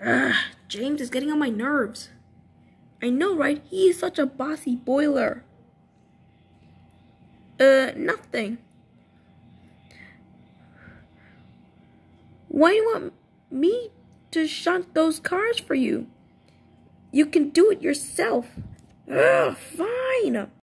Ugh, James is getting on my nerves. I know, right? He is such a bossy boiler. Nothing. Why do you want me to shunt those cars for you? You can do it yourself. Ugh, fine.